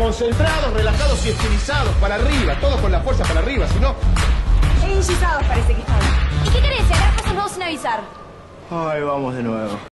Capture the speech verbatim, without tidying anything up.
Concentrados, relajados y estilizados, para arriba, todos con la fuerza para arriba, si no... Enchizados parece que están. ¿Y qué querés? Si agarras pasos nuevos sin avisar. Ay, vamos de nuevo.